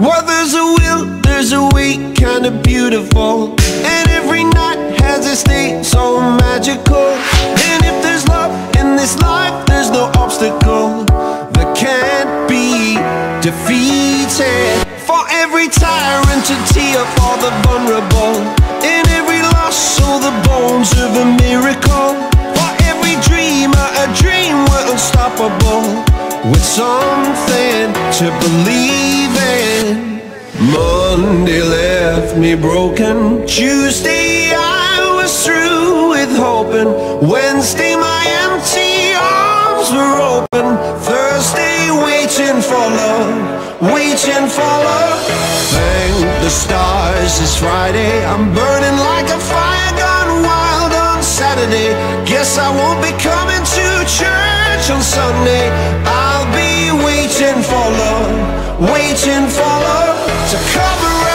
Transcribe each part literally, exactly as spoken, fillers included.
Well, there's a will, there's a way, kinda beautiful, and every night has its day so magical. And if there's love in this life, there's no obstacle that can't be defeated. For every tyrant to tear for the vulnerable, in every loss, so the bones of a miracle. For every dreamer, a dream we're unstoppable, with something to believe in. Monday left me broken. Tuesday I was through with hoping. Wednesday my empty arms were open. Thursday waiting for love, waiting for love. Thank the stars it's Friday. I'm burning like a fire gone wild on Saturday. Guess I won't be coming to church on Sunday. I'll be waiting for love, waiting for love to come around.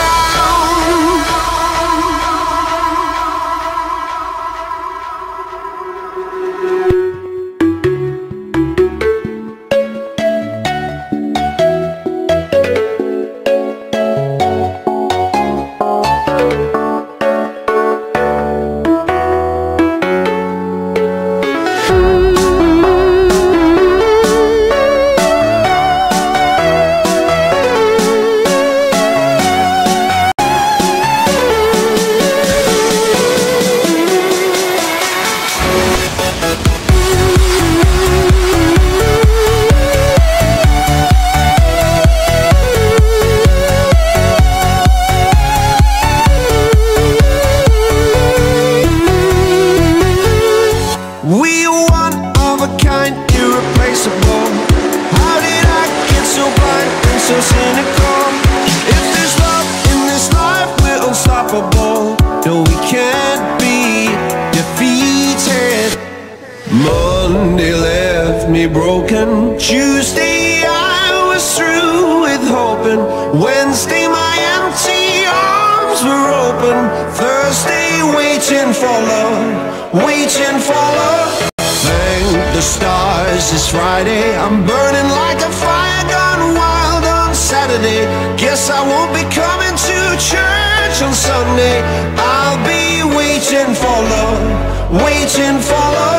So cynical. If there's love in this life, we're unstoppable. No, we can't be defeated. Monday left me broken. Tuesday I was through with hoping. Wednesday my empty arms were open. Thursday waiting for love, waiting for love. Thank the stars it's Friday. I'm burning like a fire gone wild on Saturday. Guess I won't be coming to church on Sunday. I'll be waiting for love, waiting for love.